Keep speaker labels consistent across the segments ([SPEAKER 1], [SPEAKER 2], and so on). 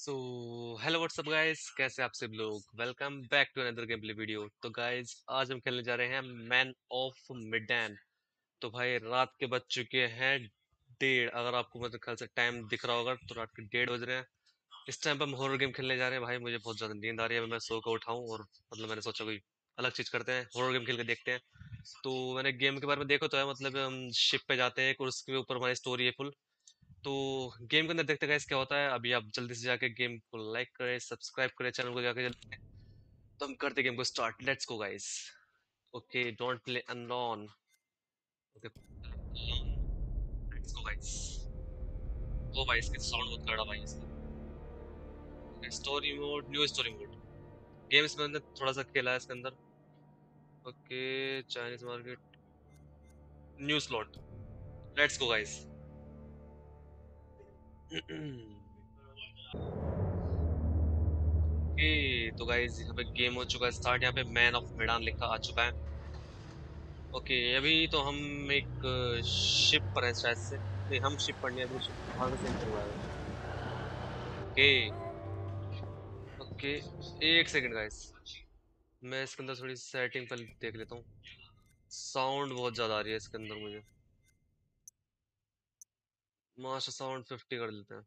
[SPEAKER 1] So hello what's up guys, कैसे आप सब लोग। Welcome back to another game play video. तो गाइस आज हम खेलने जा रहे हैं मैन ऑफ मिडैन। तो भाई रात के बज चुके हैं 1:30। अगर आपको मतलब ख्याल से टाइम दिख रहा होगा तो रात के 1:30 बज रहे हैं। इस टाइम पर हम हॉरर गेम खेलने जा रहे हैं। भाई मुझे बहुत ज्यादा नींद आ रही है। अभी मैं सो कर उठाऊं और मतलब मैंने सोचा कोई अलग चीज करते हैं, हॉरर गेम खेल के देखते हैं। तो मैंने गेम के बारे में देखो तो है, मतलब हम शिप पे जाते हैं और उसके ऊपर हमारी स्टोरी है फुल। तो गेम के अंदर देखते गाइस क्या होता है। अभी आप जल्दी से जाके गेम को लाइक करें, सब्सक्राइब करें चैनल को जाके जल्दी। तो हम करते गेम को start. Let's go guys. Okay, don't play unknown. Okay, let's go guys. ओ भाई इसका साउंड बहुत कड़ा भाई इसका। Okay, story mode, new story mode. Games में अंदर थोड़ा सा खेला है इसके अंदर। Okay, Chinese market, new slot. Let's go guys. Okay तो गाइस यहाँ पे गेम हो चुका है स्टार्ट। यहाँ पे मैन ऑफ मेडान लिखा आ चुका है। ओके अभी तो हम एक शिप पर है शायद से। नहीं, हम शिप पर नहीं है, अभी शिप बाहर का सीन चल रहा है। ओके। ओके, एक सेकंड गाइस, मैं इसके अंदर थोड़ी सेटिंग पर देख लेता हूँ। साउंड बहुत ज्यादा आ रही है इसके अंदर मुझे। मास्टर साउंड 50 कर लेते हैं।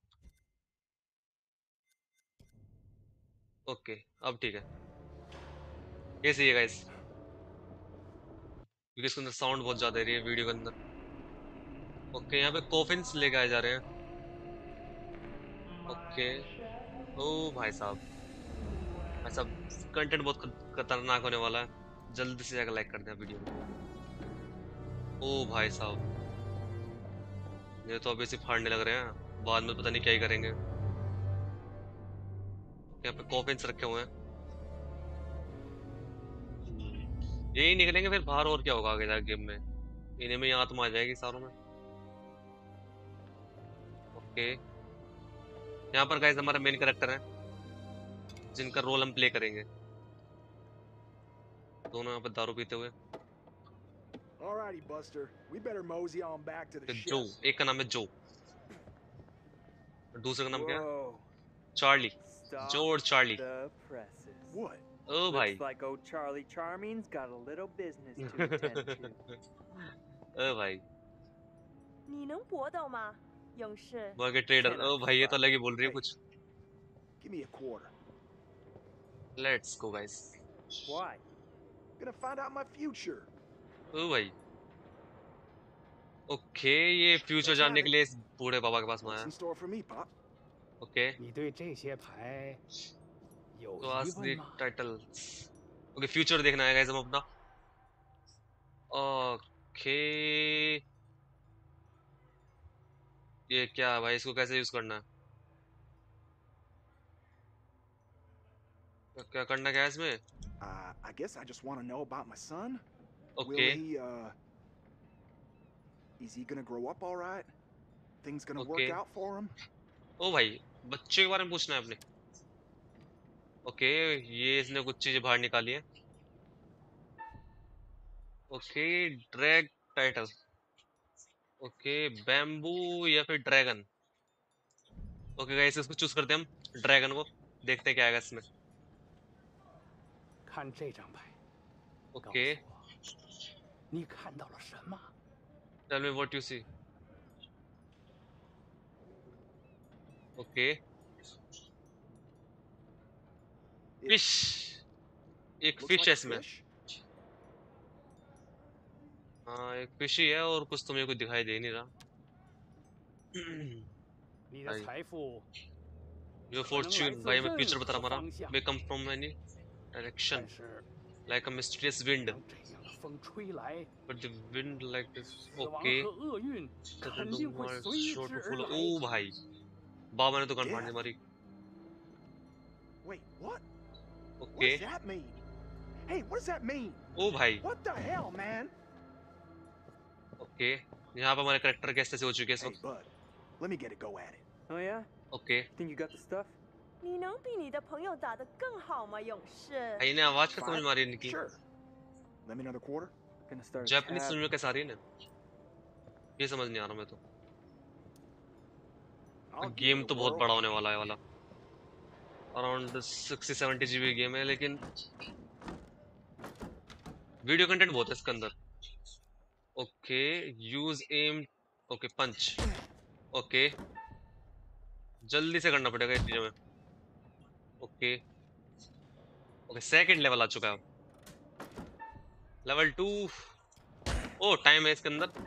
[SPEAKER 1] ओके, अब ठीक है, ये सही है गाइस, क्योंकि इसके अंदर साउंड बहुत ज्यादा आ रही है वीडियो के अंदर। ओके, यहाँ पे कॉफिन्स लेके आए जा रहे हैं। ओके। ओ भाई साहब, भाई साहब कंटेंट बहुत खतरनाक होने वाला है। जल्दी से जाकर लाइक कर दें वीडियो को। ओ भाई साहब, ये तो अभी से फाड़ने लग रहे हैं, बाद में पता नहीं क्या ही करेंगे। यहाँ पे कॉफिन्स रखे हुए हैं। यही निकलेंगे फिर बाहर, और क्या होगा आगे जाके गेम में। इन्हें में यहाँ तुम आ जाएगी सारों में। ओके, यहाँ पर गाइस हमारा मेन कैरेक्टर है जिनका रोल हम प्ले करेंगे। दोनों यहाँ पर दारू पीते हुए।
[SPEAKER 2] Alrighty, Buster. We better mosey on back to the
[SPEAKER 1] जो,
[SPEAKER 2] ship.
[SPEAKER 1] एक का नाम है जो और दूसरे का नाम क्या है?
[SPEAKER 3] Whoa.
[SPEAKER 1] Charlie.
[SPEAKER 3] Stop
[SPEAKER 1] George Charlie.
[SPEAKER 3] the presses.
[SPEAKER 2] What?
[SPEAKER 1] ओ
[SPEAKER 3] Looks
[SPEAKER 1] भाई।
[SPEAKER 3] like old Charlie Charming's got a little business to attend to.
[SPEAKER 1] ओ भाई,
[SPEAKER 4] 你能搏斗吗，勇士？
[SPEAKER 1] मार्केट ट्रेडर।
[SPEAKER 3] Can I
[SPEAKER 1] ओ भाई ये तो
[SPEAKER 3] try?
[SPEAKER 1] अलग ही बोल रही है
[SPEAKER 2] Hey,
[SPEAKER 1] कुछ।
[SPEAKER 2] give me a quarter.
[SPEAKER 1] Let's go guys.
[SPEAKER 3] Why?
[SPEAKER 2] Gonna find out my future.
[SPEAKER 1] ओ भाई। ओके, ये फ्यूचर
[SPEAKER 2] Let's
[SPEAKER 1] जानने
[SPEAKER 2] have
[SPEAKER 1] के
[SPEAKER 2] it.
[SPEAKER 1] लिए इस बूढ़े बाबा के पास में
[SPEAKER 2] What's
[SPEAKER 1] आया।
[SPEAKER 2] in store for me, Pop?
[SPEAKER 1] Okay,
[SPEAKER 5] 你对这些牌有
[SPEAKER 1] तो
[SPEAKER 5] 疑
[SPEAKER 1] आज
[SPEAKER 5] 问
[SPEAKER 1] दी
[SPEAKER 5] 吗？
[SPEAKER 1] टाइटल्स। ओके, फ्यूचर देखना है गाइस हम अपना। ओके, ये क्या है भाई, इसको कैसे यूज करना है? क्या करना क्या है इसमें?
[SPEAKER 2] I guess I just want to know about my son. Will
[SPEAKER 1] okay.
[SPEAKER 2] he, is he gonna grow up all right? Things gonna
[SPEAKER 1] okay,
[SPEAKER 2] work out for him?
[SPEAKER 1] ओ भाई बच्चे के बारे में पूछना है अपने। ओके, ये इसने कुछ चीजें बाहर निकाली है। Okay, drag title. Okay, bamboo या फिर ड्रैगन। ओके गाइस, इसको चूज करते हैं हम ड्रैगन को। देखते हैं क्या आएगा इसमें।
[SPEAKER 5] 看这张牌，告
[SPEAKER 1] okay,
[SPEAKER 5] 诉我你看到了什么？
[SPEAKER 1] tell me what you see. Okay, fish. एक
[SPEAKER 2] Looks
[SPEAKER 1] फिश
[SPEAKER 2] like
[SPEAKER 1] है
[SPEAKER 2] a
[SPEAKER 1] इसमें।
[SPEAKER 2] fish.
[SPEAKER 1] हाँ, एक फिश ही है और कुछ तो मेरे को दिखाई दे नहीं रहा।
[SPEAKER 5] 你的
[SPEAKER 1] भाई,
[SPEAKER 5] 财富
[SPEAKER 1] योर
[SPEAKER 5] 可能来
[SPEAKER 1] फॉर्च्यून
[SPEAKER 5] 自
[SPEAKER 1] भाई, मैं
[SPEAKER 5] 任
[SPEAKER 1] फ्यूचर बता
[SPEAKER 5] 何
[SPEAKER 1] रहा हमारा।
[SPEAKER 5] 方向，
[SPEAKER 1] may come from any direction
[SPEAKER 5] 但是
[SPEAKER 1] like a mysterious wind,
[SPEAKER 5] 当这样的风吹来，
[SPEAKER 1] but the wind like this.
[SPEAKER 5] 死亡
[SPEAKER 1] okay,
[SPEAKER 5] 和厄运
[SPEAKER 1] the
[SPEAKER 5] 肯定会
[SPEAKER 1] wind
[SPEAKER 5] 随
[SPEAKER 1] short
[SPEAKER 5] 之
[SPEAKER 1] to
[SPEAKER 5] 而
[SPEAKER 1] full।
[SPEAKER 5] 来。
[SPEAKER 1] ओ भाई, बाबा ने तो गन फाड़ दी
[SPEAKER 2] Death?
[SPEAKER 1] हमारी।
[SPEAKER 2] Wait, what? What
[SPEAKER 1] okay,
[SPEAKER 2] does that mean? Hey, what does that mean?
[SPEAKER 1] ओ भाई।
[SPEAKER 2] What the hell, man?
[SPEAKER 1] Okay, यहाँ पर हमारे करेक्टर कैसे से हो चुके हैं इस
[SPEAKER 2] Hey,
[SPEAKER 1] वक्त।
[SPEAKER 2] bud, let me get a go at it.
[SPEAKER 3] Oh, yeah?
[SPEAKER 1] Okay,
[SPEAKER 3] Think you got the stuff?
[SPEAKER 4] 你能比你的朋友打得更好吗，勇士？
[SPEAKER 1] भाई ने आवाज कैसे समझ
[SPEAKER 2] Five?
[SPEAKER 1] मारी इनकी?
[SPEAKER 2] Sure. Let me another quarter.
[SPEAKER 3] Gonna start a
[SPEAKER 1] Japanese
[SPEAKER 3] tab.
[SPEAKER 1] समझ में कैसे आ रही है ना, ये समझ नहीं आ रहा मैं तो।
[SPEAKER 2] I'll give
[SPEAKER 1] game
[SPEAKER 2] it a
[SPEAKER 1] तो बहुत
[SPEAKER 2] whirl.
[SPEAKER 1] बड़ा होने वाला है वाला। अराउंड 60-70 GB गेम है, लेकिन वीडियो कंटेंट बहुत है इसके अंदर। Okay, use M, okay punch, okay जल्दी से करना पड़ेगा इस चीजों में। ओके ओके, सेकंड लेवल आ चुका है, लेवल 2। ओ टाइम है इसके अंदर।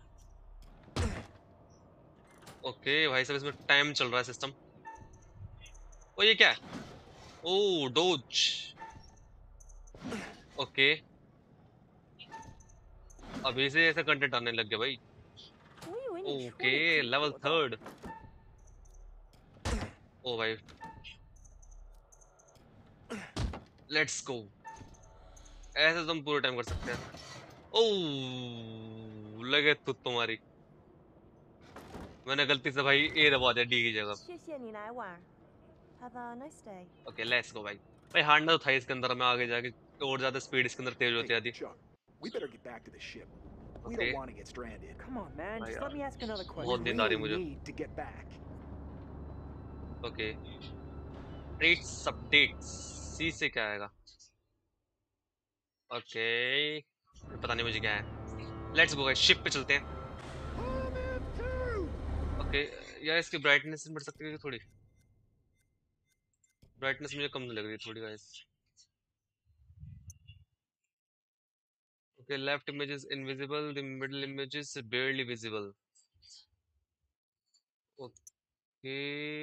[SPEAKER 1] ओके भाई साहब, इसमें टाइम चल रहा है सिस्टम। ओ ये क्या है? ओ डोज। ओके, अभी से ऐसा कंटेंट आने लग गया भाई।
[SPEAKER 4] 我以为你说
[SPEAKER 1] ओके
[SPEAKER 4] 你可以
[SPEAKER 1] लेवल
[SPEAKER 4] 搏斗。
[SPEAKER 1] 3। ओ भाई लेट्स गो, ऐसे तो हम पूरे टाइम कर सकते हैं। ओ लगे तो तुम्हारी, मैंने गलती से भाई ए दबा दिया डी की जगह।
[SPEAKER 4] 谢谢你来玩。Have a nice day。
[SPEAKER 1] okay let's go भाई। भाई हारना तो था इसके अंदर, हमें आगे जाके और ज्यादा स्पीड इसके अंदर तेज होती
[SPEAKER 2] Hey,
[SPEAKER 1] आती।
[SPEAKER 2] Chuck, we better get back to the ship. We
[SPEAKER 1] okay
[SPEAKER 2] don't want to get stranded.
[SPEAKER 3] Come on, man.
[SPEAKER 1] भाई
[SPEAKER 3] Just let
[SPEAKER 1] यार,
[SPEAKER 3] me ask another
[SPEAKER 2] We
[SPEAKER 1] बहुत
[SPEAKER 3] question.
[SPEAKER 1] नींद आ रही है
[SPEAKER 2] really
[SPEAKER 1] मुझे।
[SPEAKER 2] need to get back.
[SPEAKER 1] Okay trades updates, C से क्या आएगा? ओके पता नहीं मुझे क्या है। लेट्स गो गाइस, शिप पे चलते हैं। ओके यार, इसकी ब्राइटनेस बढ़ सकती है थोड़ी, ब्राइटनेस मुझे कम लग रही है थोड़ी guys. Okay left image is invisible, the middle image is barely visible। Okay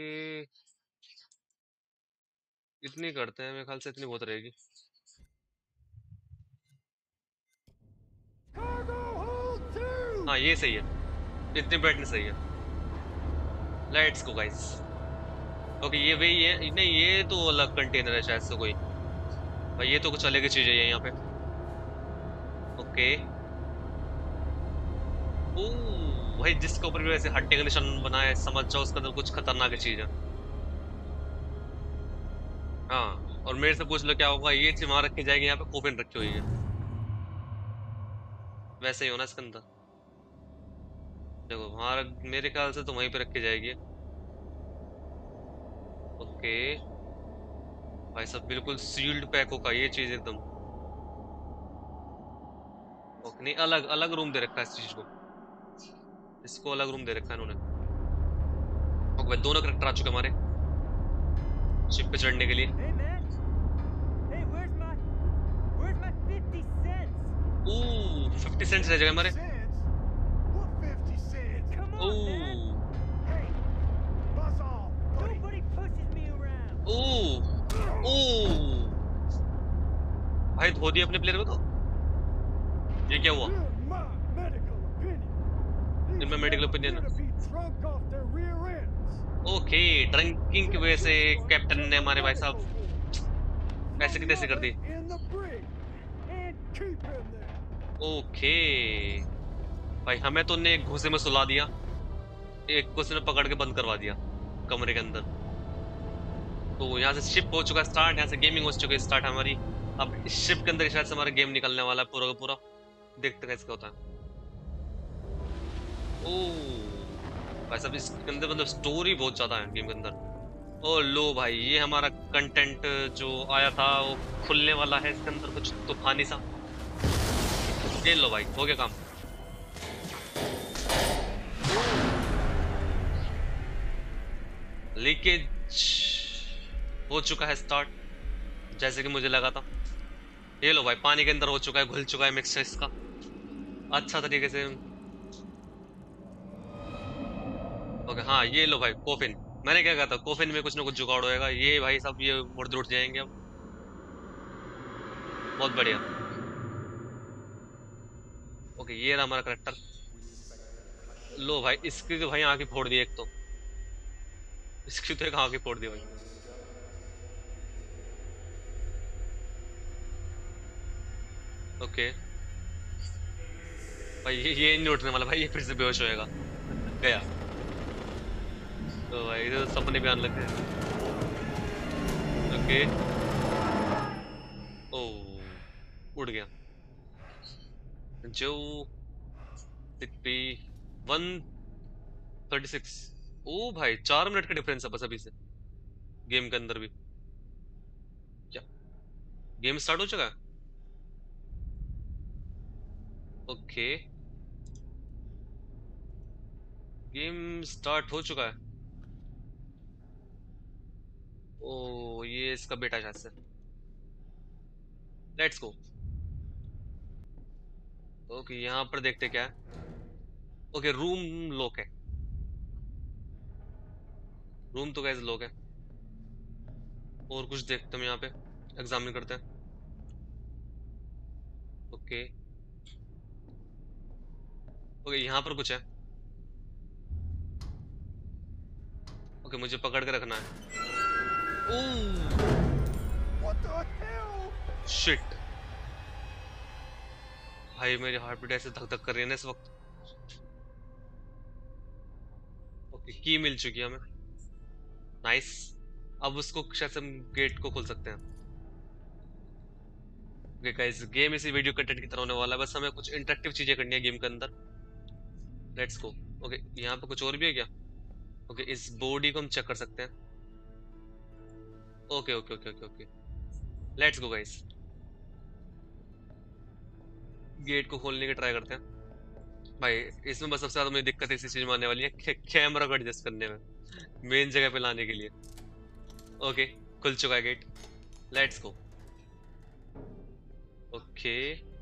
[SPEAKER 1] इतनी करते हैं, मेरे ख्याल से इतनी बहुत रहेगी। हाँ ये सही है, इतनी ब्राइटनेस सही है। Let's go guys. ओके ये वही है, नहीं ये तो अलग कंटेनर है शायद से कोई, भाई ये तो कुछ अलग ही चीज है यहाँ पे। ओके ओ भाई, जिसके ऊपर भी वैसे हट्टे का निशान बना है, समझ जाओ उसके अंदर कुछ खतरनाक चीज है। हाँ, और मेरे से पूछ लो क्या होगा, ये चीज वहां रखी जाएगी, यहाँ पे कोपिन रखी हुई है, वैसे ही होना इसके अंदर। देखो वहां मेरे ख्याल से तो वहीं पे रखी जाएगी। ओके भाई सब बिल्कुल सील्ड पैक होगा ये चीज एकदम। ओके नहीं, अलग अलग रूम दे रखा है इस चीज को, इसको अलग रूम दे रखा है इन्होंने। ओके भाई दोनों करेक्टर आ चुके हैं हमारे शिप पे चढ़ने के लिए।
[SPEAKER 3] Hey, man. Hey, where's my 50 cents?
[SPEAKER 1] Oh 50 cents रह जाएगा हमारे।
[SPEAKER 2] Cents? What 50 cents?
[SPEAKER 3] Come on, man.
[SPEAKER 1] Oh
[SPEAKER 2] Hey, buzz off, buddy.
[SPEAKER 3] Nobody pushes me around.
[SPEAKER 1] ओह ओह भाई धो दिया अपने प्लेयर को तो। ये क्या हुआ?
[SPEAKER 2] In my medical opinion, these
[SPEAKER 1] इनमें
[SPEAKER 2] men
[SPEAKER 1] medical opinion.
[SPEAKER 2] appear to be drunk off their rear ends.
[SPEAKER 1] Okay drinking की वजह से कैप्टन ने हमारे भाई साहब पैसे की तैसे कर दी।
[SPEAKER 2] In the brig and keep him there.
[SPEAKER 1] Okay भाई हमें तो ने एक घुसे में सुला दिया, एक को उसने पकड़ के बंद करवा दिया कमरे के अंदर। तो यहाँ से शिप हो चुका स्टार्ट, यहाँ से गेमिंग हो चुकी है स्टार्ट हमारी। अब इस शिप के अंदर शायद से हमारा गेम निकलने वाला है पूरा का पूरा, देखते कैसे क्या होता है। ओह भाई साहब इसके अंदर मतलब स्टोरी बहुत ज्यादा है गेम के अंदर। ओ लो भाई, ये हमारा कंटेंट जो आया था वो खुलने वाला है इसके अंदर, कुछ तूफानी सा। ये लो भाई, हो गया काम। लीकेज हो चुका है स्टार्ट, जैसे कि मुझे लगा था। ये लो भाई, पानी के अंदर हो चुका है, घुल चुका है मिक्सचर इसका अच्छा तरीके से। ओके हाँ ये लो भाई कोफिन, मैंने क्या कहा था कोफिन में कुछ ना कुछ जुगाड़ होएगा। ये भाई सब ये मुर्दे उठ जाएंगे अब, बहुत बढ़िया। ओके ये रहा हमारा करेक्टर। लो भाई इसकी तो भाई आंखें फोड़ दी एक तो, इसकी तो एक आंखें फोड़ दी भाई। ओके भाई ये नहीं उठने वाला भाई, ये फिर से बेहोश होएगा। गया तो भाई तो सपने भी आने लग गए। ओके ओ उड़ गया जो 136। ओ भाई 4 मिनट का डिफरेंस है बस अभी से गेम के अंदर भी। गेम स्टार्ट हो चुका है? ओके, गेम स्टार्ट हो चुका है। ओ, ये इसका बेटा शायद से। Let's go. ओके, यहाँ पर देखते क्या है। ओके, रूम लॉक है। रूम तो गैस लॉक है। और कुछ देखते हम यहाँ पे, एग्जामिन करते हैं। ओके ओके, यहाँ पर कुछ है। ओके, मुझे पकड़ के रखना है। Oh
[SPEAKER 2] What the hell?
[SPEAKER 1] Shit, भाई मेरी हार्ट बीट ऐसे धक धक कर रही है ना इस वक्त। ओके, की मिल चुकी है हमें। नाइस। अब उसको शायद से हम गेट को खोल सकते हैं। ओके गाइस, गेम इसी वीडियो कंटेंट की तरह होने वाला है, बस हमें कुछ इंटरेक्टिव चीजें करनी है गेम के अंदर। Let's go. ओके, यहाँ पे कुछ और भी है क्या? ओके, इस बॉडी को हम चेक कर सकते हैं। Okay okay okay okay okay, let's go guys. Gate को खोलने की ट्राई करते हैं। भाई इसमें बस सबसे ज्यादा मुझे दिक्कत इसी चीज में आने वाली है, कैमरा को एडजस्ट करने में, मेन जगह पे लाने के लिए। ओके, खुल चुका है गेट। Let's go. ओके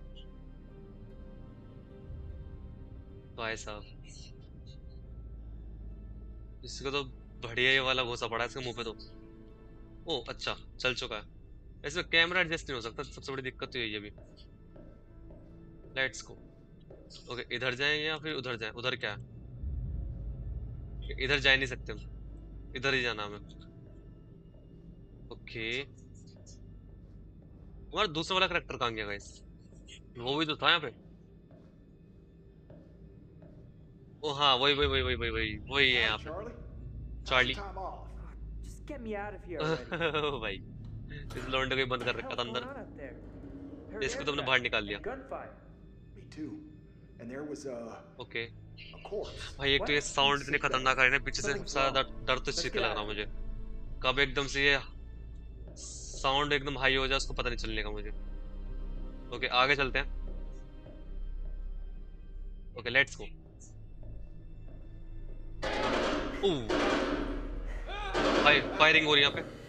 [SPEAKER 1] भाई साहब, इसको तो बढ़िया ये वाला घोसा पड़ा है इसके मुंह पे तो। ओ अच्छा, चल चुका है। इसमें कैमरा एडजस्ट नहीं हो सकता, सबसे बड़ी दिक्कत तो यही है अभी। Let's go. ओके, इधर जाएं या फिर उधर जाएं? उधर क्या है? इधर जा ही नहीं सकते हम, इधर ही जाना हमें। ओके, हमारा दूसरा वाला करेक्टर कहाँ गया गाइस? वो भी तो था यहाँ पे। ओ हाँ, वही वही वही वही वही वही वही है
[SPEAKER 2] Hi,
[SPEAKER 1] यहाँ पे।
[SPEAKER 2] Charlie. How's your
[SPEAKER 1] Charlie.
[SPEAKER 2] time off?
[SPEAKER 3] Just get me out of here already.
[SPEAKER 1] भाई, इस लौंडे को ही बंद
[SPEAKER 3] What
[SPEAKER 1] कर
[SPEAKER 3] the
[SPEAKER 1] रखा
[SPEAKER 3] hell's
[SPEAKER 1] था
[SPEAKER 3] going
[SPEAKER 1] अंदर।
[SPEAKER 3] on up there? Heard
[SPEAKER 1] इसको तुमने
[SPEAKER 3] aircraft
[SPEAKER 1] बाहर निकाल लिया।
[SPEAKER 3] and gunfire.
[SPEAKER 2] Me too. And there was
[SPEAKER 1] okay
[SPEAKER 2] a corpse.
[SPEAKER 1] भाई, एक तो ये
[SPEAKER 3] What?
[SPEAKER 1] साउंड इतने खतरनाक आ रहे हैं पीछे से,
[SPEAKER 2] Something's
[SPEAKER 1] सारा
[SPEAKER 2] wrong.
[SPEAKER 1] डर तो इस
[SPEAKER 3] Let's
[SPEAKER 1] चीज
[SPEAKER 3] get
[SPEAKER 1] का लग
[SPEAKER 3] out
[SPEAKER 1] रहा
[SPEAKER 3] of
[SPEAKER 1] है
[SPEAKER 3] here.
[SPEAKER 1] मुझे। कब एकदम से ये साउंड एकदम हाई हो जाए उसको पता नहीं चलने का मुझे। ओके, आगे चलते हैं। ओके लेट्स गो। ओह भाई, फायरिंग हो रही है यहाँ पे।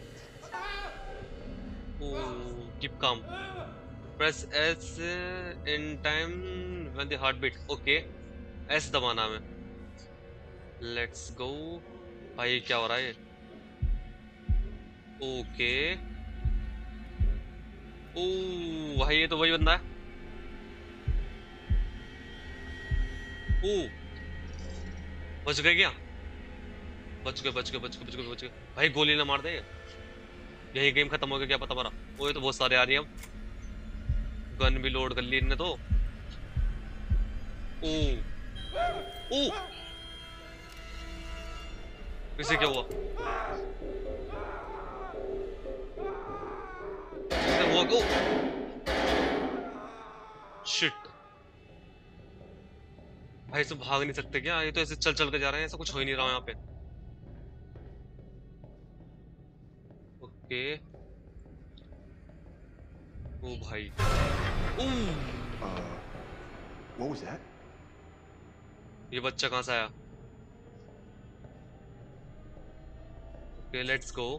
[SPEAKER 1] Oh, keep calm, press S in time when the heart beat. Okay, S दबाना हमें। Let's go. भाई क्या हो रहा है ये? ओके। ओह भाई, ये तो वही बंदा है। ओह, बच गए क्या? बच गए बच गए बच गए बच गए बच गए। भाई गोली ना मार दे, यही गेम खत्म हो गया क्या पता हमारा। वो ये तो बहुत सारे आ रही हैं अब। गन भी लोड कर ली इनने तो। ओह ओह, इसे क्या हुआ? इसे हुआ क्यों? शिट, भाई इसमें भाग नहीं सकते क्या? ये तो ऐसे चल चल के जा रहे हैं, ऐसा कुछ हो ही नहीं रहा यहाँ पे। ओके। ओ भाई, ओह,
[SPEAKER 2] Uh, what was that?
[SPEAKER 1] ये बच्चा कहाँ से आया? Okay let's go.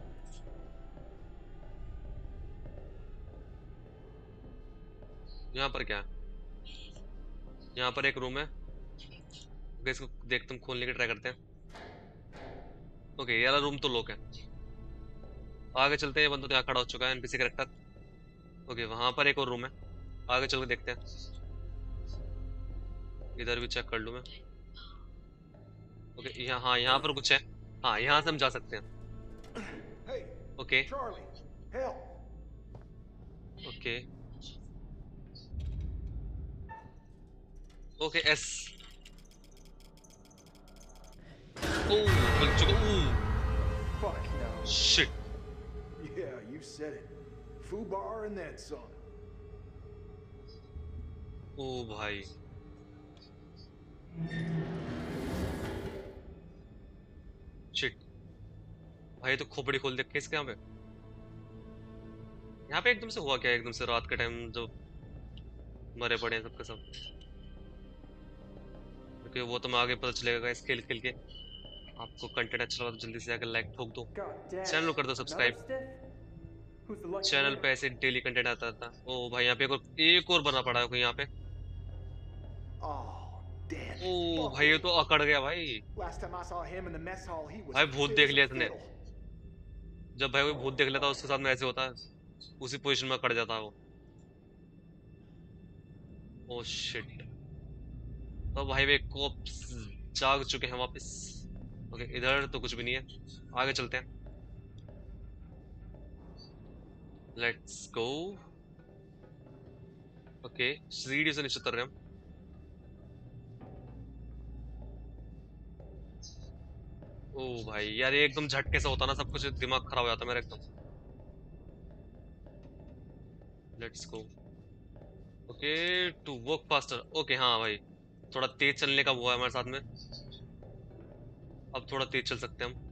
[SPEAKER 1] यहाँ पर क्या है? यहाँ पर एक रूम है। ओके, इसको देखते हम, खोलने की ट्राई करते हैं। ओके, ये वाला रूम तो लॉक है। आगे चलते हैं, ये बंदा तो यहाँ खड़ा हो चुका है, एनपीसी कैरेक्टर। ओके, वहां पर एक और रूम है, आगे चल के देखते हैं। इधर भी चेक कर लूँ मैं। ओके, यहाँ, हाँ यहाँ पर कुछ है। हाँ, यहाँ से हम जा सकते हैं।
[SPEAKER 2] Hey,
[SPEAKER 1] okay
[SPEAKER 2] Charlie, help!
[SPEAKER 1] Okay okay, S. Oh, खुल चुका। ओह
[SPEAKER 3] Fuck no.
[SPEAKER 1] Shit.
[SPEAKER 2] Yeah, you said it. Fubar and then some.
[SPEAKER 1] ओ भाई, शिट भाई, तो खोपड़ी खोल देख के इसके यहाँ पे। यहाँ पे एकदम से हुआ क्या, एकदम से रात के टाइम जो मरे पड़े हैं सबके सब? क्योंकि वो तो मैं आगे पता चलेगा गाइस खेल खेल के। आपको कंटेंट अच्छा लगा तो जल्दी से जाकर लाइक ठोक दो,
[SPEAKER 3] God damn.
[SPEAKER 1] चैनल को कर दो
[SPEAKER 3] Another
[SPEAKER 1] subscribe.
[SPEAKER 3] stiff? Who's the lucky
[SPEAKER 1] channel
[SPEAKER 3] winner?
[SPEAKER 1] पे ऐसे डेली कंटेंट आता था। ओ भाई यहाँ पे एक और बना पड़ा है कोई यहाँ पे।
[SPEAKER 2] Oh, damn it.
[SPEAKER 1] ओ भाई ये
[SPEAKER 2] Buckley.
[SPEAKER 1] तो अकड़ गया भाई।
[SPEAKER 2] Last time I saw him in the mess hall, he was
[SPEAKER 1] भाई भूत
[SPEAKER 2] fit
[SPEAKER 1] देख
[SPEAKER 2] as a
[SPEAKER 1] लिया इसने।
[SPEAKER 2] fiddle.
[SPEAKER 1] जब भाई कोई भूत देख लेता है उसके साथ में ऐसे होता है, उसी पोजीशन में अकड़ जाता है वो। Oh shit. तो भाई वे कोप्स जाग चुके हैं वापस। ओके इधर तो कुछ भी नहीं है, आगे चलते हैं। Let's go. ओके सीढ़ी से नीचे उतर रहे हैं हम। ओ भाई यार ये एकदम झटके से होता ना सब कुछ, दिमाग खराब हो जाता मेरा एकदम। Let's go. Okay to work faster. Okay हाँ भाई थोड़ा तेज चलने का वो है हमारे साथ में, अब थोड़ा तेज चल सकते हैं हम।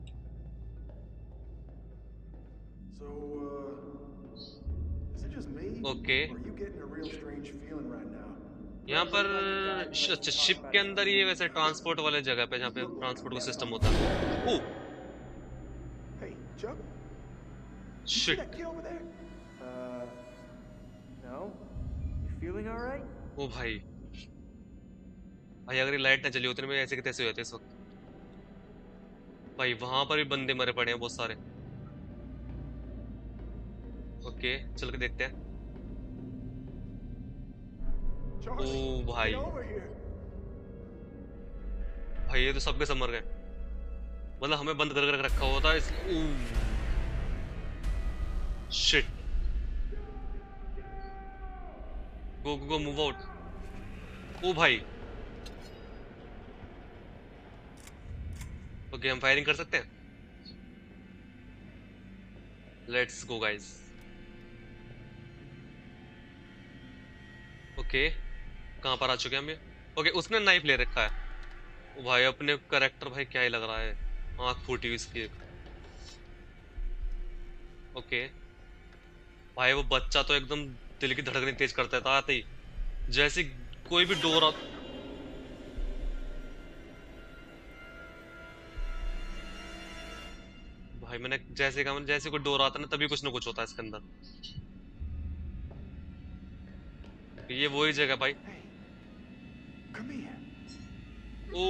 [SPEAKER 2] So, is it just me?
[SPEAKER 1] Okay
[SPEAKER 2] Or are you getting a real strange feeling right now?
[SPEAKER 1] यहाँ पर
[SPEAKER 3] Like the guy who likes
[SPEAKER 1] अच्छा
[SPEAKER 3] to talk
[SPEAKER 1] शिप
[SPEAKER 3] about
[SPEAKER 1] के
[SPEAKER 3] his
[SPEAKER 1] अंदर ही वैसे ट्रांसपोर्ट वाले जगह पे जहाँ पे ट्रांसपोर्ट का सिस्टम होता है। Oh
[SPEAKER 2] Hey, Chuck? You see
[SPEAKER 1] shit.
[SPEAKER 2] that kid over there?
[SPEAKER 3] No? You feeling alright?
[SPEAKER 1] ओ भाई भाई अगर ये लाइट ना चली होती ना मैं ऐसे के तैसे हो जाते इस वक्त। भाई वहां पर भी बंदे मरे पड़े हैं बहुत सारे। ओके चल के देखते हैं।
[SPEAKER 2] Charlie,
[SPEAKER 1] ओ भाई
[SPEAKER 2] get over here.
[SPEAKER 1] भाई ये तो सबके सब मर गए, मतलब हमें बंद कर कर रखा हुआ था इस। Shit. Go go go move out. ओ भाई ओके हम फायरिंग कर सकते हैं। Let's go guys. ओके कहाँ पर आ चुके हैं हम ये? ओके उसने नाइफ ले रखा है। ओ भाई अपने कैरेक्टर भाई क्या ही लग रहा है, आंख फूटी हुई इसकी एक। ओके भाई वो बच्चा तो एकदम दिल की धड़कन तेज करता था आते ही, जैसे कोई भी डोर आ। भाई मैंने जैसे कहा जैसे कोई डोर आता ना तभी कुछ ना कुछ होता है इसके अंदर। ये वही जगह भाई।
[SPEAKER 2] Hey, come here.
[SPEAKER 1] ओ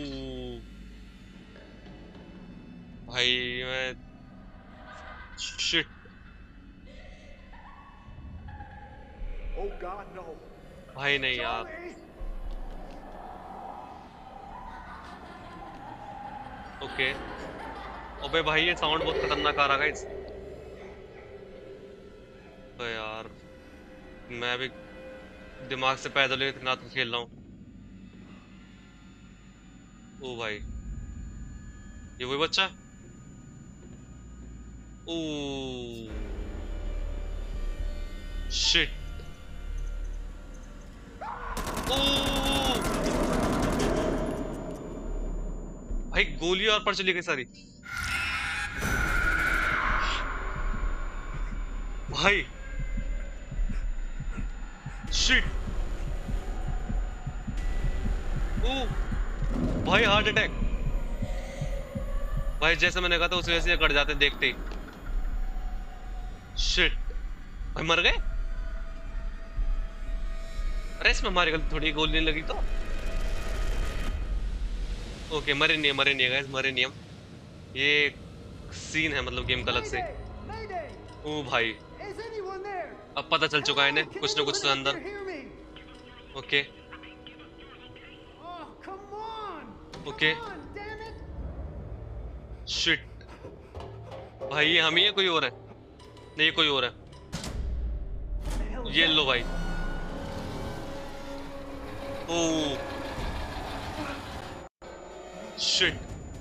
[SPEAKER 1] भाई मैं शिट।
[SPEAKER 2] Oh God, no.
[SPEAKER 1] भाई नहीं यार।
[SPEAKER 2] Charlie!
[SPEAKER 1] ओके अबे भाई ये साउंड बहुत खतरनाक आ रहा है गाइस। तो यार मैं भी दिमाग से पैदल ही इतना तो खेल रहा हूँ। ओ भाई ये वही बच्चा। Oh shit. ओ भाई गोली और पर चली गई सारी। भाई शिट। ओ भाई हार्ट अटैक। भाई जैसे मैंने कहा था उस वजह से कट जाते देखते ही। शिट भाई मर गए। अरे इसमें हमारी गलती थोड़ी, गोली नहीं लगी तो। ओके मरे नहीं मरे नहीं गाइस मरे नहीं हम। ये सीन है मतलब गेम का अलग से।
[SPEAKER 3] Mayday!
[SPEAKER 1] ओ भाई
[SPEAKER 3] Is anyone there?
[SPEAKER 1] अब पता चल चुका है इन्हें कुछ ना कुछ तो अंदर।
[SPEAKER 3] Hear me?
[SPEAKER 1] Okay
[SPEAKER 3] Oh, come on!
[SPEAKER 1] Okay
[SPEAKER 3] Come on, damn it!
[SPEAKER 1] Shit. भाई ये हम ही है कोई और है? नहीं कोई और है।
[SPEAKER 3] What the hell is
[SPEAKER 1] ये
[SPEAKER 3] that?
[SPEAKER 1] लो भाई। Oh shit.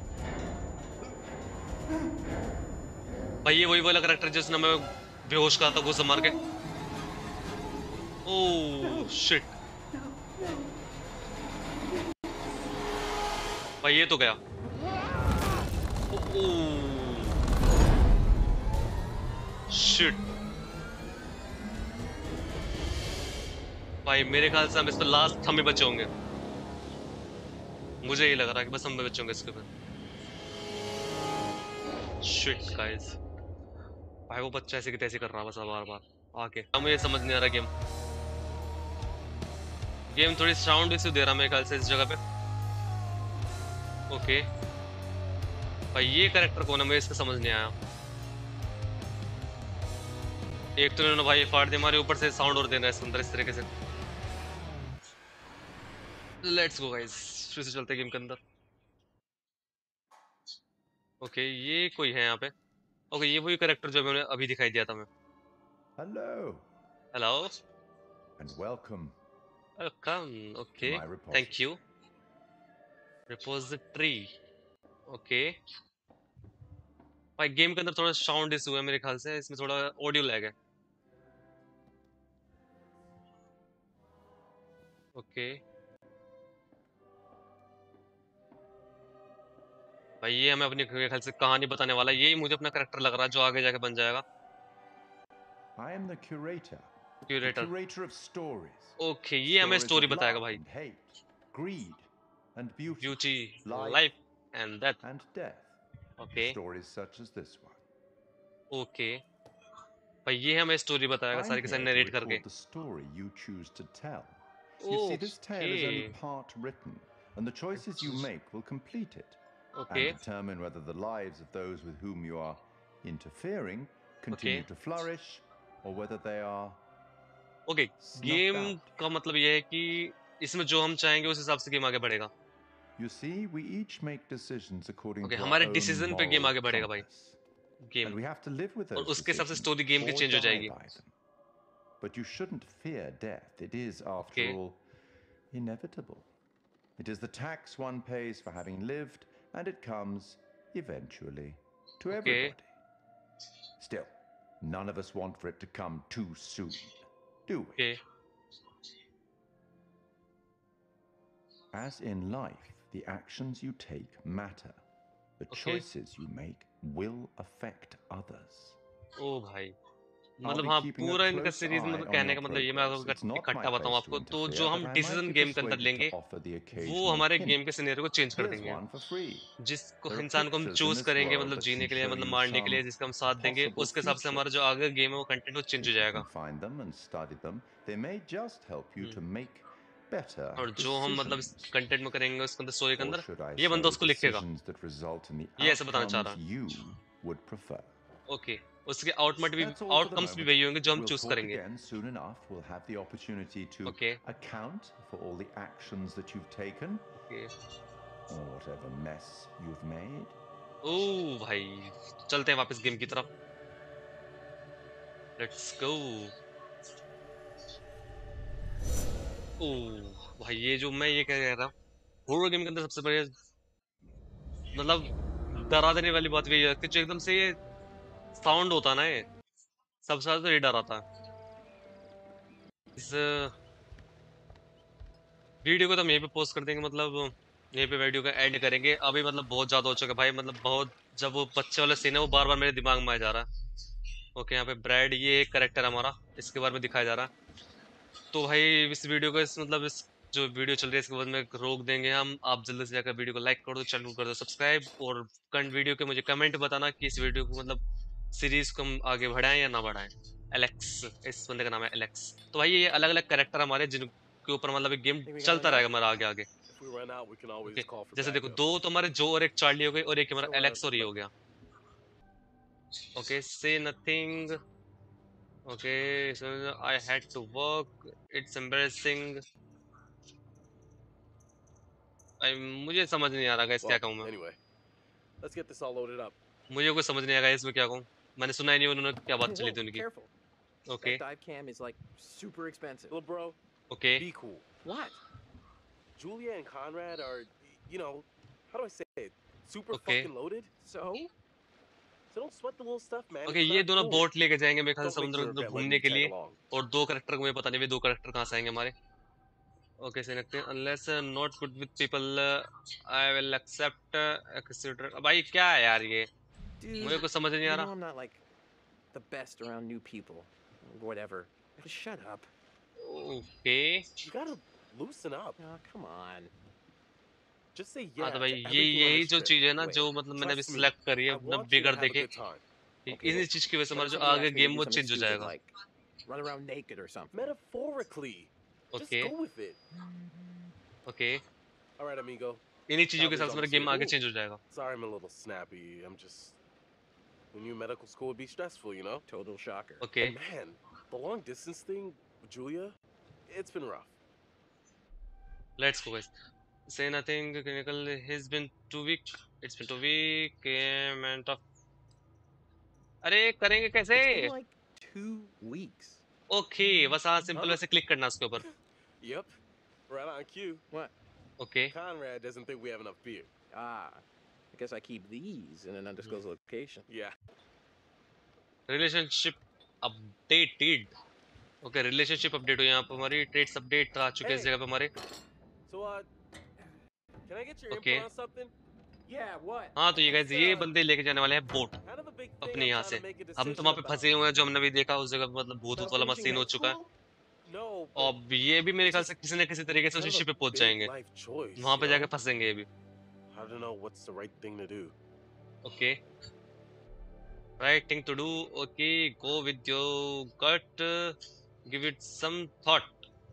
[SPEAKER 1] भाई ये वही वाला करेक्टर जिसने मैं बेहोश करा था गुस्सा मार के। Oh shit. भाई ये तो गया। Oh shit. भाई मेरे ख्याल से हम इस पे लास्ट हम ही बचे होंगे, मुझे ये लग रहा है कि बस हम ही बचे होंगे इसके ऊपर। शिट गाइस, भाई वो बच्चा ऐसे की तैसे कर रहा है बस बार बार आके, हमें ये समझ नहीं आ रहा। गेम थोड़ी साउंड इश्यू दे रहा मेरे ख्याल से इस जगह पे। ओके भाई ये कैरेक्टर कौन है, मुझे इसका समझ नहीं आया। एक तो इन्होंने भाई फाड़ दी हमारे ऊपर से साउंड और देना है इसके अंदर इस तरीके से। लेट्स गो गाइस, फिर से चलते हैं गेम के अंदर। ओके ये कोई है यहाँ पे। ओके ये वही कैरेक्टर जो मैंने अभी दिखाई दिया था मैं।
[SPEAKER 6] Hello
[SPEAKER 1] hello,
[SPEAKER 6] and welcome
[SPEAKER 1] welcome.
[SPEAKER 6] to
[SPEAKER 1] okay
[SPEAKER 6] my
[SPEAKER 1] thank
[SPEAKER 6] repository.
[SPEAKER 1] You. Repository, okay भाई गेम के अंदर थोड़ा साउंड इशू है मेरे ख्याल से, इसमें थोड़ा ऑडियो लैग है। ओके भाई ये हमें अपनी ख्याल से कहानी बताने वाला है, यही मुझे अपना कैरेक्टर लग रहा है जो आगे जाके बन जाएगा।
[SPEAKER 6] I am the curator. The
[SPEAKER 1] curator,
[SPEAKER 6] curator of stories.
[SPEAKER 1] Okay ये हमें
[SPEAKER 6] Stories
[SPEAKER 1] स्टोरी
[SPEAKER 6] of
[SPEAKER 1] बताएगा
[SPEAKER 6] love
[SPEAKER 1] भाई।
[SPEAKER 6] and hate, greed and beauty,
[SPEAKER 1] beauty,
[SPEAKER 6] life
[SPEAKER 1] life and death.
[SPEAKER 6] and death.
[SPEAKER 1] Okay
[SPEAKER 6] Stories such as this one.
[SPEAKER 1] Okay भाई ये हमें story बताएगा
[SPEAKER 6] I'm
[SPEAKER 1] सारी के सारी
[SPEAKER 6] here to
[SPEAKER 1] नरेट करके।
[SPEAKER 6] record the story you choose to tell. You see, this tale is only
[SPEAKER 1] okay
[SPEAKER 6] part written, and the choices you make will complete it
[SPEAKER 1] okay
[SPEAKER 6] and determine whether the lives of those with whom you are interfering continue to flourish or whether they are
[SPEAKER 1] okay
[SPEAKER 6] snuffed
[SPEAKER 1] game
[SPEAKER 6] out.
[SPEAKER 1] का मतलब ये है कि इसमें जो हम चाहेंगे उस हिसाब से गेम आगे बढ़ेगा।
[SPEAKER 6] You see, we each make decisions according
[SPEAKER 1] okay
[SPEAKER 6] to our
[SPEAKER 1] हमारे
[SPEAKER 6] own
[SPEAKER 1] डिसीजन पे गेम
[SPEAKER 6] moral
[SPEAKER 1] आगे बढ़ेगा भाई
[SPEAKER 6] compass,
[SPEAKER 1] game,
[SPEAKER 6] and we have to live with
[SPEAKER 1] और
[SPEAKER 6] those
[SPEAKER 1] उसके हिसाब से
[SPEAKER 6] decisions
[SPEAKER 1] स्टोरी गेम की
[SPEAKER 6] or
[SPEAKER 1] चेंज हो
[SPEAKER 6] die
[SPEAKER 1] जाएगी।
[SPEAKER 6] by them. But you shouldn't fear death. It is, after
[SPEAKER 1] Okay.
[SPEAKER 6] all, inevitable. It is the tax one pays for having lived, and it comes eventually to
[SPEAKER 1] Okay.
[SPEAKER 6] everybody. Still, none of us want for it to come too soon, do we?
[SPEAKER 1] Okay
[SPEAKER 6] As in life, the actions you take matter. The
[SPEAKER 1] Okay.
[SPEAKER 6] choices you make will affect others.
[SPEAKER 1] ओ भाई
[SPEAKER 6] I'll
[SPEAKER 1] मतलब
[SPEAKER 6] be
[SPEAKER 1] हाँ
[SPEAKER 6] keeping a
[SPEAKER 1] पूरा इनका
[SPEAKER 6] close
[SPEAKER 1] series
[SPEAKER 6] eye
[SPEAKER 1] मतलब
[SPEAKER 6] on
[SPEAKER 1] कहने
[SPEAKER 6] your
[SPEAKER 1] का मतलब ये मैं
[SPEAKER 6] progress. It's
[SPEAKER 1] अगर
[SPEAKER 6] not my
[SPEAKER 1] इकट्ठा बताऊँ
[SPEAKER 6] place
[SPEAKER 1] आपको
[SPEAKER 6] to
[SPEAKER 1] तो
[SPEAKER 6] interfere,
[SPEAKER 1] जो हम
[SPEAKER 6] but I might
[SPEAKER 1] decision
[SPEAKER 6] be
[SPEAKER 1] game के अंदर
[SPEAKER 6] persuaded
[SPEAKER 1] लेंगे
[SPEAKER 6] to offer the
[SPEAKER 1] वो
[SPEAKER 6] occasional
[SPEAKER 1] हमारे
[SPEAKER 6] hint.
[SPEAKER 1] गेम के सिनेरियो को चेंज कर
[SPEAKER 6] Here's
[SPEAKER 1] देंगे।
[SPEAKER 6] one for free.
[SPEAKER 1] जिसको
[SPEAKER 6] There are
[SPEAKER 1] इंसान को हम
[SPEAKER 6] pictures in
[SPEAKER 1] चूज
[SPEAKER 6] this
[SPEAKER 1] करेंगे
[SPEAKER 6] world
[SPEAKER 1] मतलब
[SPEAKER 6] that
[SPEAKER 1] जीने
[SPEAKER 6] can
[SPEAKER 1] के लिए
[SPEAKER 6] show
[SPEAKER 1] मतलब
[SPEAKER 6] you
[SPEAKER 1] मारने के
[SPEAKER 6] some
[SPEAKER 1] लिए जिसका हम साथ देंगे
[SPEAKER 6] possible
[SPEAKER 1] उसके हिसाब से हमारा जो
[SPEAKER 6] futures.
[SPEAKER 1] आगे गेम है वो कंटेंट वो चेंज
[SPEAKER 6] If
[SPEAKER 1] हो
[SPEAKER 6] you
[SPEAKER 1] जाएगा।
[SPEAKER 6] can find them and study them, they may just help you to make better
[SPEAKER 1] और जो हम मतलब इस
[SPEAKER 6] decisions.
[SPEAKER 1] कंटेंट में करेंगे उसके अंदर स्टोरी के
[SPEAKER 6] Or
[SPEAKER 1] अंदर
[SPEAKER 6] should I
[SPEAKER 1] ये बंदा
[SPEAKER 6] say,
[SPEAKER 1] उसको लिखेगा,
[SPEAKER 6] decisions that result in the
[SPEAKER 1] ये ऐसे बताना चाह
[SPEAKER 6] outcomes
[SPEAKER 1] रहा
[SPEAKER 6] you would prefer.
[SPEAKER 1] है। ओके उसके आउटपुट भी
[SPEAKER 6] That's all for the
[SPEAKER 1] outcomes भी
[SPEAKER 6] moment.
[SPEAKER 1] वही होंगे जो हम
[SPEAKER 6] We'll
[SPEAKER 1] चूज
[SPEAKER 6] talk
[SPEAKER 1] करेंगे।
[SPEAKER 6] again soon enough. We'll have the opportunity to
[SPEAKER 1] okay
[SPEAKER 6] account for all the actions that you've taken
[SPEAKER 1] okay
[SPEAKER 6] or whatever mess you've made.
[SPEAKER 1] ओ भाई चलते हैं वापस गेम की तरफ। Let's go. ओ भाई ये जो मैं ये कह रहा था हॉरर गेम के अंदर सबसे बढ़िया मतलब डरा देने वाली बात यही है कि जो एकदम से ये साउंड होता है ना ये सबसे ज्यादा तो ये डराता है। इस वीडियो को तो हम यहीं पे पोस्ट कर देंगे, मतलब यहीं पे वीडियो का एंड करेंगे। अभी मतलब बहुत ज्यादा हो चुका है भाई, मतलब बहुत जब वो बच्चे वाला सीन है वो बार बार मेरे दिमाग में आ जा रहा है। ओके यहाँ पे ब्रैड ये एक करेक्टर हमारा इसके बारे में दिखाया जा रहा है। तो भाई इस वीडियो को इस मतलब इस जो वीडियो चल रही है इसके बाद में रोक देंगे हम। आप जल्दी से जाकर वीडियो को लाइक कर दो, चैनल को कर दो सब्सक्राइब, और कंट वीडियो के मुझे कमेंट बताना कि इस वीडियो को मतलब सीरीज को हम आगे बढ़ाएं या ना बढ़ाएं। एलेक्स, इस बंदे का नाम है एलेक्स। तो भाई ये अलग अलग कैरेक्टर हमारे जिनके ऊपर मतलब एक गेम चलता रहेगा हमारा आगे आगे।
[SPEAKER 7] If we run out, we can always
[SPEAKER 1] okay
[SPEAKER 7] call for
[SPEAKER 1] जैसे देखो
[SPEAKER 7] backup.
[SPEAKER 1] दो तो हमारे जो और एक चार्ली हो गई और एक हमारा
[SPEAKER 7] So,
[SPEAKER 1] एलेक्स और ये हो गया। ओके से nothing. Okay I had to work, it's embarrassing. मुझे समझ नहीं आ रहा गाइस क्या
[SPEAKER 7] Well,
[SPEAKER 1] कहूँ मैं।
[SPEAKER 7] anyway, let's get this all loaded up.
[SPEAKER 1] मुझे कुछ समझ नहीं आया इसमें क्या कहूँ, मैंने सुना ही नहीं उन्होंने क्या बात चली
[SPEAKER 8] Whoa,
[SPEAKER 1] थी उनकी।
[SPEAKER 8] careful.
[SPEAKER 1] Okay
[SPEAKER 8] That dive cam is like super expensive.
[SPEAKER 7] Little bro,
[SPEAKER 1] okay
[SPEAKER 7] be cool.
[SPEAKER 8] What?
[SPEAKER 7] Julia and Conrad are, you know, how do I say it? Super
[SPEAKER 1] Okay.
[SPEAKER 7] fucking loaded.
[SPEAKER 8] So?
[SPEAKER 7] So don't sweat the little stuff, man.
[SPEAKER 1] Okay
[SPEAKER 7] It's
[SPEAKER 1] ये
[SPEAKER 7] not
[SPEAKER 1] दोनों
[SPEAKER 7] cool.
[SPEAKER 1] Boat लेके जाएंगे मेरे ख्याल से
[SPEAKER 7] Don't make
[SPEAKER 1] समुद्र
[SPEAKER 7] me
[SPEAKER 1] के अंदर
[SPEAKER 7] regret letting
[SPEAKER 1] घूमने
[SPEAKER 7] you
[SPEAKER 1] के
[SPEAKER 7] tag
[SPEAKER 1] लिए,
[SPEAKER 7] along.
[SPEAKER 1] और दो करेक्टर को मुझे पता नहीं भी दो करेक्टर कहाँ से आएंगे हमारे। ओके से लगते हैं unless not good with people I will accept consider. भाई क्या है यार ये,
[SPEAKER 8] Dude,
[SPEAKER 1] मुझे कुछ समझ नहीं आ
[SPEAKER 8] you know
[SPEAKER 1] रहा।
[SPEAKER 8] I'm not like the best around new people. Whatever. Just shut up.
[SPEAKER 1] Okay.
[SPEAKER 7] You gotta loosen up.
[SPEAKER 8] Oh, come on.
[SPEAKER 7] Just say
[SPEAKER 1] हाँ
[SPEAKER 7] yeah
[SPEAKER 1] तो
[SPEAKER 7] to
[SPEAKER 1] भाई ये
[SPEAKER 7] everything on
[SPEAKER 1] यही
[SPEAKER 7] this
[SPEAKER 1] जो
[SPEAKER 7] trip.
[SPEAKER 1] चीज है ना
[SPEAKER 8] Wait,
[SPEAKER 1] जो मतलब मैंने अभी
[SPEAKER 7] Trust me,
[SPEAKER 1] सिलेक्ट करी है
[SPEAKER 7] I
[SPEAKER 1] अपना
[SPEAKER 7] want you to
[SPEAKER 1] बिगड़
[SPEAKER 7] have a
[SPEAKER 1] देखे
[SPEAKER 7] good time.
[SPEAKER 8] Okay,
[SPEAKER 1] इन्हीं चीज की वजह से
[SPEAKER 8] what
[SPEAKER 1] हमारा
[SPEAKER 8] if
[SPEAKER 1] जो
[SPEAKER 8] somebody
[SPEAKER 1] आगे
[SPEAKER 8] asks me to
[SPEAKER 1] game
[SPEAKER 8] do
[SPEAKER 1] वो
[SPEAKER 8] something
[SPEAKER 1] चेंज हो
[SPEAKER 8] stupid,
[SPEAKER 1] जाएगा.
[SPEAKER 8] like run around naked or something?
[SPEAKER 7] Metaphorically. Just
[SPEAKER 1] Okay.
[SPEAKER 7] go with it.
[SPEAKER 1] Okay.
[SPEAKER 7] All right, amigo.
[SPEAKER 1] इन्हीं चीजों के
[SPEAKER 7] Calvin's
[SPEAKER 1] साथ हमारा
[SPEAKER 7] almost
[SPEAKER 1] गेम
[SPEAKER 7] here.
[SPEAKER 1] आगे चेंज हो जाएगा.
[SPEAKER 7] Sorry, I'm a little snappy. I'm just. When you medical school would be stressful, you know?
[SPEAKER 8] Total shocker.
[SPEAKER 1] Okay.
[SPEAKER 7] And man, the long distance thing with Julia, it's been rough.
[SPEAKER 1] Let's go guys. Say nothing clinical. He's been 2 week. It's been 2 week. And of. अरे करेंगे कैसे?
[SPEAKER 8] It's been like 2 weeks.
[SPEAKER 1] Okay बस हाँ simple
[SPEAKER 7] Huh?
[SPEAKER 1] वैसे click करना उसके ऊपर.
[SPEAKER 7] Yep. Right on cue.
[SPEAKER 8] What?
[SPEAKER 1] Okay.
[SPEAKER 7] Conrad doesn't think we have enough beer.
[SPEAKER 8] Ah, I guess I keep these in an undisclosed location.
[SPEAKER 7] Yeah.
[SPEAKER 1] Relationship updated. Okay relationship update हुई यहाँ पर हमारी. Trades update आ चुके हैं इस
[SPEAKER 7] Hey.
[SPEAKER 1] जगह पे हमारे.
[SPEAKER 7] So, can I get your
[SPEAKER 1] Okay.
[SPEAKER 7] input on something?
[SPEAKER 8] Yeah, what?
[SPEAKER 1] हाँ तो ये गाइस ये बंदे लेके जाने वाले हैं boat
[SPEAKER 7] Kind of a big thing
[SPEAKER 1] अपने
[SPEAKER 7] I'm
[SPEAKER 1] यहाँ
[SPEAKER 7] trying
[SPEAKER 1] से.
[SPEAKER 7] to make a
[SPEAKER 1] हम तो
[SPEAKER 7] decision
[SPEAKER 1] वहाँ पे
[SPEAKER 7] about.
[SPEAKER 1] फंसे हुए हैं जो हमने भी देखा उस जगह पे मतलब भूत
[SPEAKER 6] About
[SPEAKER 1] वाला
[SPEAKER 6] finishing
[SPEAKER 1] सीन हो
[SPEAKER 6] med
[SPEAKER 1] चुका है.
[SPEAKER 6] school?
[SPEAKER 7] No.
[SPEAKER 1] अब ये भी मेरे ख्याल से किसी न किसी तरीके से
[SPEAKER 7] kind
[SPEAKER 1] उसी
[SPEAKER 7] of
[SPEAKER 1] शिप
[SPEAKER 7] a
[SPEAKER 1] पे पहुंच
[SPEAKER 7] big
[SPEAKER 1] जाएंगे.
[SPEAKER 7] life choice,
[SPEAKER 1] वहाँ पे
[SPEAKER 7] you
[SPEAKER 1] जाके
[SPEAKER 7] know?
[SPEAKER 1] फंसेंगे ये भी.
[SPEAKER 7] I don't know what's the right thing to do.
[SPEAKER 1] Okay right thing to do. Okay go with your gut. Give it some thought.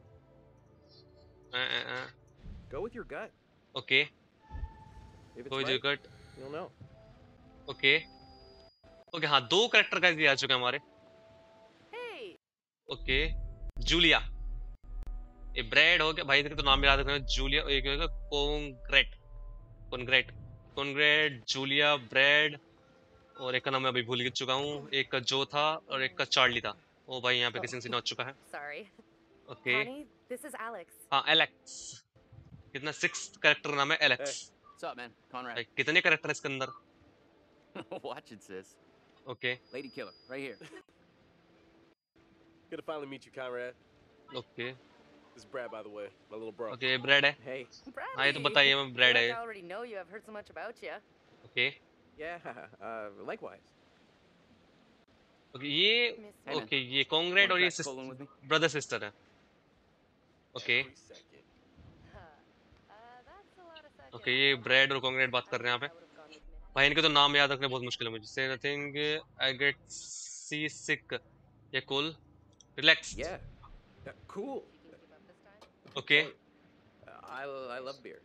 [SPEAKER 8] Go with your gut.
[SPEAKER 1] Okay
[SPEAKER 8] If it's
[SPEAKER 1] go with your
[SPEAKER 8] right,
[SPEAKER 1] gut.
[SPEAKER 8] you'll know.
[SPEAKER 1] Okay okay हाँ 2 character का आ चुके हैं हमारे.
[SPEAKER 4] Hey,
[SPEAKER 1] okay Julia. ये bread हो गया भाई तो नाम याद रखना. जूलिया एक होगा कोंग्रेट. कोंग्रेट कोंग्रेट जूलिया ब्रेड. और एक का नाम मैं अभी भूल चुका हूँ. एक का जो था और एक का चार्ली था. ओ भाई यहाँ पे किसी सीन हो चुका है.
[SPEAKER 9] Sorry.
[SPEAKER 1] Okay
[SPEAKER 9] Connie, this is Alex.
[SPEAKER 1] हाँ एलेक्स. कितना 6th कैरेक्टर नाम है Alex.
[SPEAKER 5] What's up, man? Conrad.
[SPEAKER 1] भाई कितने कैरेक्टर है इसके अंदर.
[SPEAKER 5] Watch it, sis.
[SPEAKER 1] Okay
[SPEAKER 5] Lady killer, right here.
[SPEAKER 7] Good to finally meet you, Conrad.
[SPEAKER 1] Okay
[SPEAKER 7] This is Brad, by the way, my little bro.
[SPEAKER 1] Okay Brad है.
[SPEAKER 8] Hey.
[SPEAKER 9] Bradley.
[SPEAKER 1] हाँ ये तो बताइए मैं ब्रेड
[SPEAKER 9] I feel
[SPEAKER 1] है.
[SPEAKER 9] like I already know you. I've heard so much about you.
[SPEAKER 1] Okay
[SPEAKER 8] Yeah, likewise.
[SPEAKER 1] Okay ये
[SPEAKER 9] Miss
[SPEAKER 5] Hey, man.
[SPEAKER 1] Okay ये कोंग्रेट और
[SPEAKER 5] Wanna
[SPEAKER 1] ये
[SPEAKER 5] crack Colin with me?
[SPEAKER 1] Brother sister है. Okay
[SPEAKER 7] Every second.
[SPEAKER 9] That's a lot of seconds.
[SPEAKER 1] Okay ये Brad और कोंग्रेट बात कर रहे हैं यहाँ पे.
[SPEAKER 9] I would've gone with minutes.
[SPEAKER 1] भाई इनके तो नाम याद रखने बहुत मुश्किल है मुझे. से nothing I get seasick. ये cool relax.
[SPEAKER 8] Yeah. Cool.
[SPEAKER 9] You can keep up this time?
[SPEAKER 1] Okay
[SPEAKER 8] I love beer.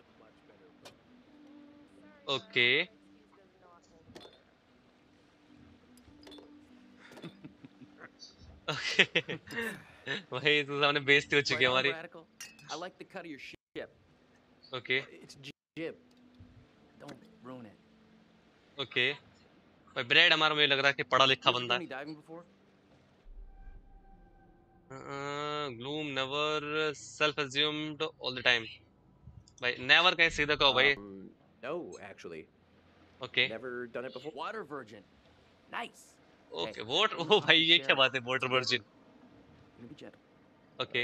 [SPEAKER 1] Okay okay भाई तो सामने बेइज्जती हो चुकी है
[SPEAKER 5] Right on,
[SPEAKER 1] हमारी.
[SPEAKER 5] Radical. I like the cut of your ship.
[SPEAKER 1] Okay
[SPEAKER 8] It's jib.
[SPEAKER 5] Don't ruin it.
[SPEAKER 1] Okay भाई Brad हमारा मुझे लग रहा है कि पढ़ा लिखा
[SPEAKER 5] You ever
[SPEAKER 1] बंदा
[SPEAKER 5] done
[SPEAKER 1] है.
[SPEAKER 5] any diving before?
[SPEAKER 1] Gloom never self assumed all the time. भाई नेवर कहीं सीधा कहो भाई.
[SPEAKER 8] No, actually.
[SPEAKER 1] Okay
[SPEAKER 8] Never done it before.
[SPEAKER 5] Water virgin. Nice.
[SPEAKER 1] Okay वोट ओ भाई ये क्या बात है water virgin.
[SPEAKER 5] Gonna be gentle.
[SPEAKER 1] Okay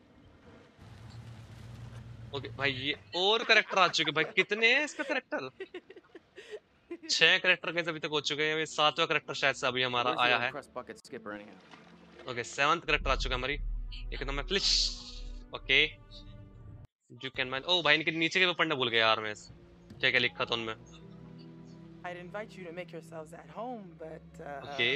[SPEAKER 1] okay भाई ये और कैरेक्टर आ चुके भाई. कितने हैं इसका कैरेक्टर. 6 कैरेक्टर कैसे अभी तक हो चुके हैं. ये 7वां कैरेक्टर शायद से अभी हमारा
[SPEAKER 5] Where's the
[SPEAKER 1] आया
[SPEAKER 5] old
[SPEAKER 1] है.
[SPEAKER 5] crust bucket skipper anyhow?
[SPEAKER 1] Okay 7th character आ चुका है हमारी. एक नाम है फ्लिश. Okay you can mind. ओ भाई इनके नीचे के वो पढ़ना भूल गया यार मैं. क्या क्या लिखा था उनमें.
[SPEAKER 3] I'd invite you to make yourselves at home, but
[SPEAKER 1] okay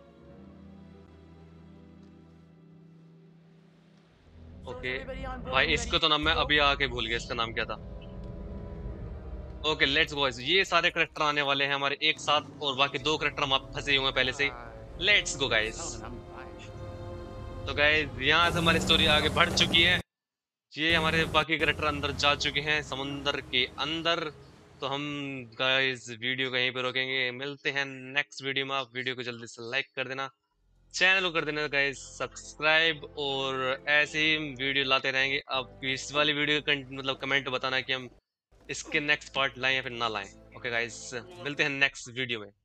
[SPEAKER 3] so is
[SPEAKER 1] okay
[SPEAKER 3] everybody on board
[SPEAKER 1] भाई
[SPEAKER 3] ready
[SPEAKER 1] इसको तो
[SPEAKER 3] to
[SPEAKER 1] नाम मैं
[SPEAKER 3] go?
[SPEAKER 1] अभी आके भूल गया. इसका नाम क्या था. Okay let's go. ये सारे कैरेक्टर आने वाले हैं हमारे एक साथ और बाकी 2 कैरेक्टर हम फंसे हुए हैं पहले से ही. Let's go guys.
[SPEAKER 5] Oh, and I'm biased.
[SPEAKER 1] तो गाइस यहाँ से हमारी स्टोरी आगे बढ़ चुकी है. ये हमारे बाकी कैरेक्टर अंदर जा चुके हैं समुंदर के अंदर. तो हम गाइस वीडियो को यहीं पे रोकेंगे. मिलते हैं नेक्स्ट वीडियो में. आप वीडियो को जल्दी से लाइक कर देना. चैनल को कर देना गाइस सब्सक्राइब. और ऐसे ही वीडियो लाते रहेंगे. आप इस वाली वीडियो का मतलब कमेंट बताना कि हम इसके नेक्स्ट पार्ट लाएं या फिर ना लाएं. ओके गाइस मिलते हैं नेक्स्ट वीडियो में.